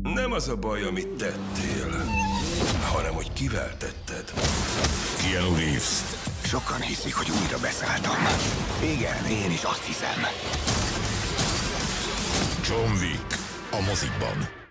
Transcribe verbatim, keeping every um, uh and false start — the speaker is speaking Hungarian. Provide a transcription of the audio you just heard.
Nem az a baj, amit tettél, hanem hogy kivel tetted. Keanu Reeves. Sokan hiszik, hogy újra beszálltam. Igen, én is azt hiszem. John Wick. A mozikban.